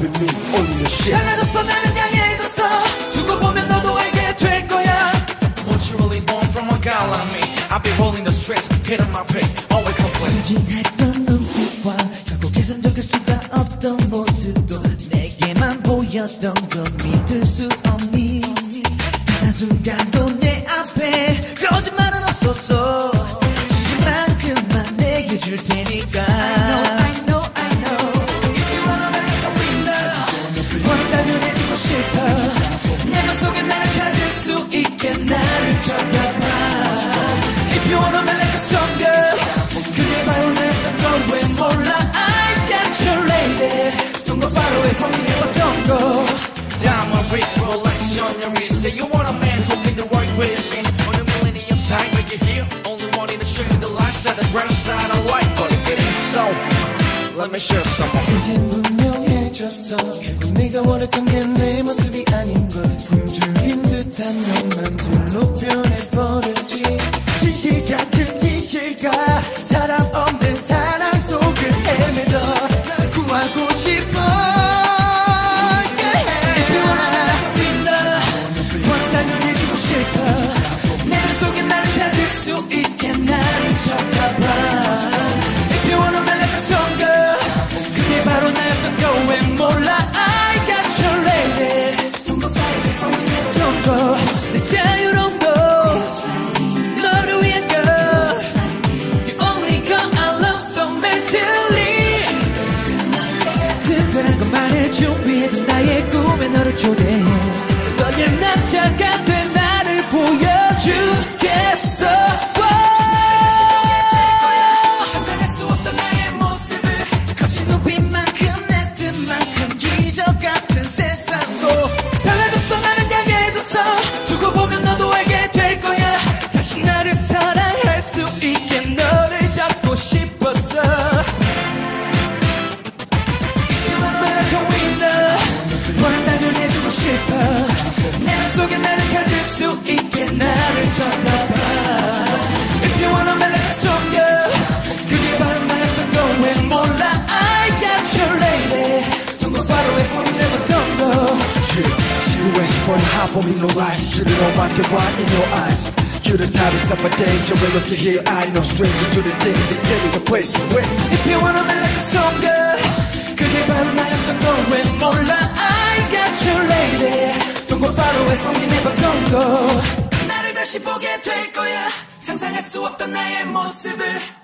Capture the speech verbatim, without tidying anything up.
be me, only the shit. 달라졌어 나는 양해해줬어 두고 보면 너도 알게 될 거야. Won't you really born from a guy like me? I be rolling the streets, hitting my pay, always complain. 순진했던 눈빛과 결국 계산적일 수가 없던 모습도 내게만 보였던 건 믿을 수 없니. 한순간도 내 앞에 거짓말은 없었어. 진심만큼만 내게 줄 테니까. I know, I know. If you wanna make a winner, 원한다면 해주고 싶어. 내 맘속에 나를 찾을 수 있게 나를 쳐다봐. If you wanna make a stronger, 그게 바로 내 던왜 몰라. I got your lady. Don't go far away from me, never don't go. Diamond wrist, Rolex on your wrist. Say you want a man who can work with his fist. On a millennium time, make it here. Only wanting to show you the light side, the ground side of life. But if it ain't so, let me share some more. 이제 분명해졌어. 결국 네가 원했던 게 내 모습이 아닌 걸. 굶주린 듯한 너만 둘로 변해버렸지. 진실 같은 진실과 사람 없는 사랑 속을 헤매던 널 구하고 싶어. If you wanna make a winner, 원한다면 해주고 싶어. 내 맘속에 나를 찾을 수 있게 나를 쳐다봐. If you wanna make a stronger, 그게 바로 나였던 거 왜 몰라. I got your lady. Don't go far away from me, never don't go. 내 자유로운 거 너를 위한 거. The only girl I love so madly. 특별한 것만을 준비해둔 나의 꿈에 너를 초대해. 너의 남자가 된 나를 보여주겠어. 상상할 수 없던 나의 모습을 거친 눈빛만큼 내 뜻만큼 기적 같은 세상도 달라졌어 나는 양해해줬어 두고 보면 너도 알게 될 거야. 다시 나를 사랑할 수 있게 너를 잡고 싶었어. If you wanna make a winner, 원한다면 해주고 싶어. 내 맘속에 나를 찾을 수 있게 나를 쳐다봐. If you wanna make a stronger, 그게 바로 나였던 거 왜 몰라. I got your lady. Don't go far away from me, never don't go. 지루해지버린 high for me, no lie. Should've known I can why in your eyes. You're the type of stuff I danger when looking here. I know stranger to the thing that get in the place you with. If you wanna make a stronger, 그게 바로 나였던 거 왜 몰라. I got your lady. Don't go far away from me, never don't go. 나를 다시 보게 될 거야. 상상할 수 없던 나의 모습을